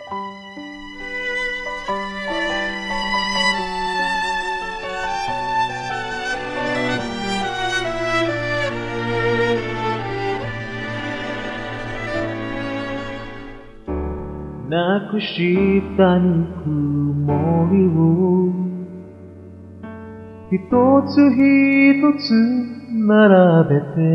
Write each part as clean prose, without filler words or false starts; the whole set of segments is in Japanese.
なくしたぬくもりを一つ一つ並べて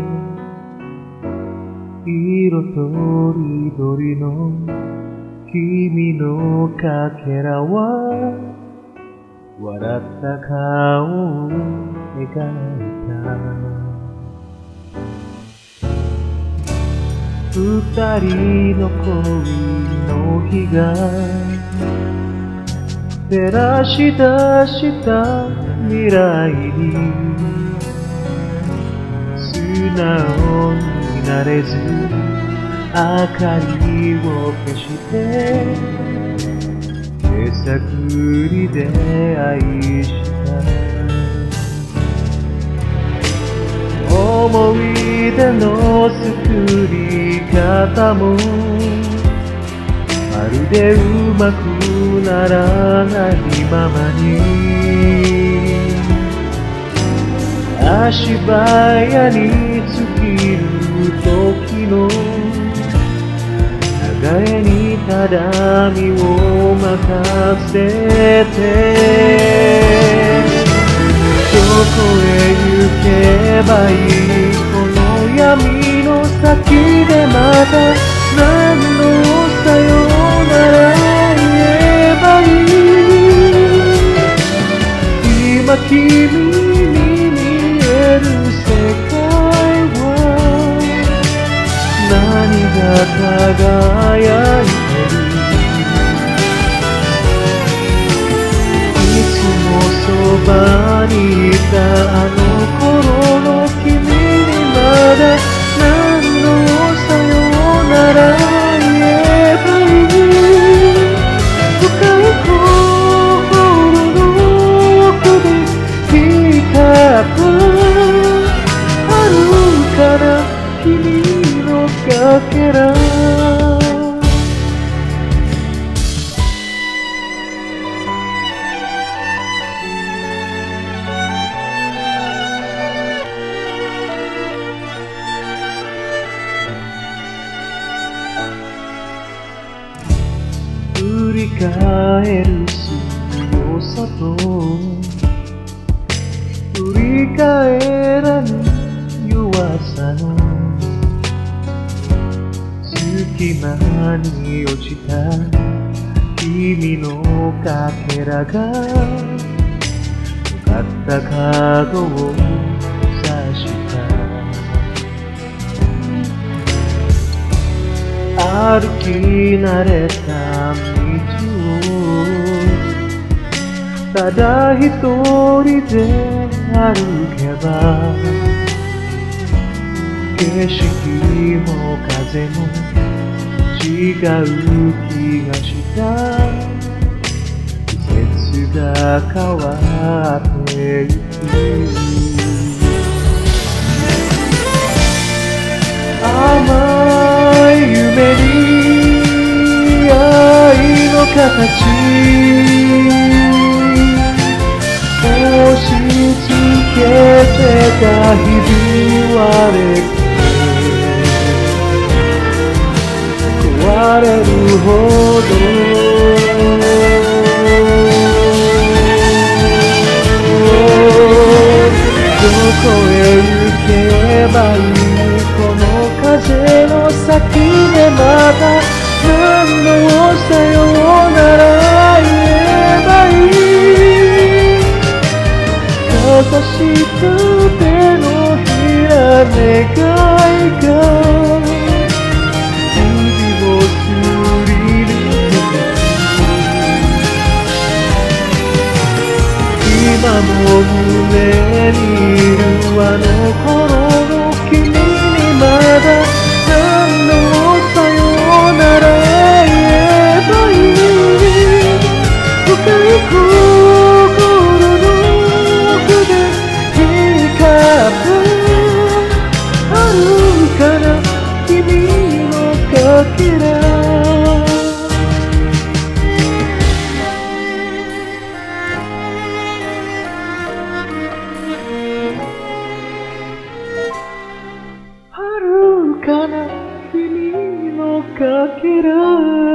色とりどりの君のかけらは笑った顔を描いた二人の恋の日が照らし出した未来に素直になれず明かりを消して手探りで愛した思い出の作り方もまるでうまくならないままに足早に尽きる時の流れにただ身を任せてどこへ行けばいいこの闇の先でまた何のさよなら言えばいい今君に見える世界は何が輝いてるそばにいたあの頃の君にまだ何度さよなら言えばいい深い心の奥で光った遥かな君のかけら振り返る強さと振り返らぬ弱さの隙間に落ちた君のかけらが尖った角を刺した歩き慣れた道をただ一人で歩けば景色も風も違う気がした季節が変わってゆく甘い夢に愛の形押し付けてたひび割れて壊れるほどどこへ行けばいいこの風の先でまた何度さよなら言えばいいかした手のひら願いが指をすり抜けて今も胸にいるあの頃の君にまだ何度さよなら言えばいい深い心の奥で光った遥かな君のかけらけら